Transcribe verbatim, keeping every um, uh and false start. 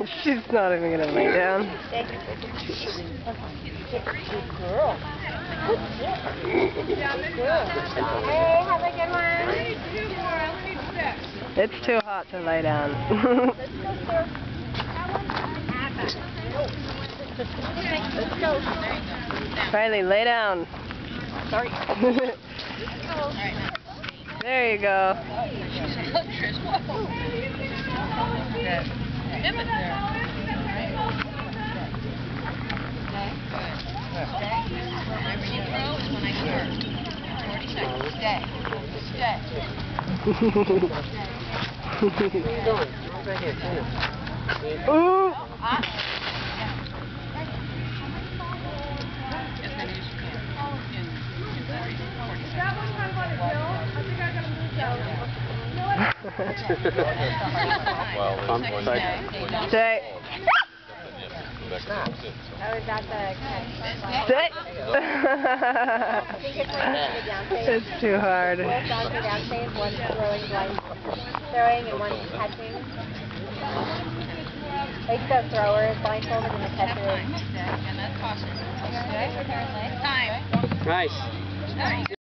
She's not even gonna lay down. Good girl. Good girl. Hey, have a good one. It's too hot to lay down. Let's go. Riley, lay down. Sorry. There you go. Stay. Stay. Ooh. Stay. Oh, is that the Stay. It's too hard. Both dogs are down safe, one's throwing, blind, throwing and one's catching. Like the thrower is blindfolded and the catcher is. Nice.